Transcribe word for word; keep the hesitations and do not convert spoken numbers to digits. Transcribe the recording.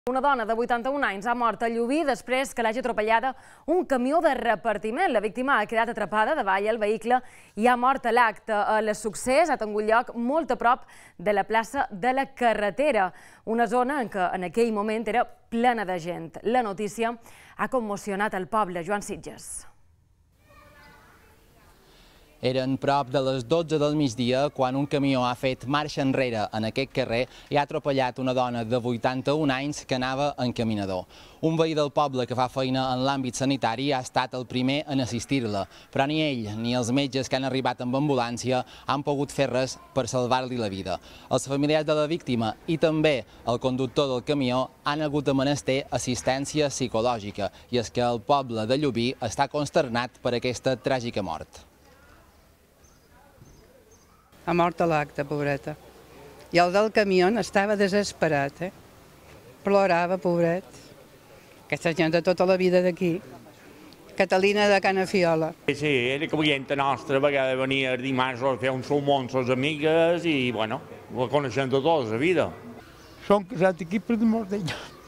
Una dona de vuitanta-un anys ha mort a Llubí després que l'hagi atropellada un camió de repartiment. La víctima ha quedat atrapada davall el vehicle i ha mort a l'acte. El succés ha tingut lloc molt a prop de la plaça de la Carretera, una zona en què en aquell moment era plena de gent. La notícia ha commocionat el poble. Joan Sitges. Eren prop de les dotze del migdia quan un camió ha fet marxa enrere en aquest carrer i ha atropellat una dona de vuitanta-un anys que anava en caminador. Un veí del poble que fa feina en l'àmbit sanitari ha estat el primer en assistir-la, però ni ell ni els metges que han arribat amb ambulància han pogut fer res per salvar-li la vida. Els familiars de la víctima i també el conductor del camió han hagut de menester assistència psicològica, i és que el poble de Llubí està consternat per aquesta tràgica mort. Ha mort a l'acte, pobreta. I el del camió estava desesperat, eh? Plorava, pobret. Aquesta gent de tota la vida d'aquí. Catalina de Canafiola. Sí, era clienta nostra, a vegades venia el dimarts a fer un salmó amb les amigues i, bueno, la coneixem tota la vida. Som casats aquí per mort d'ella.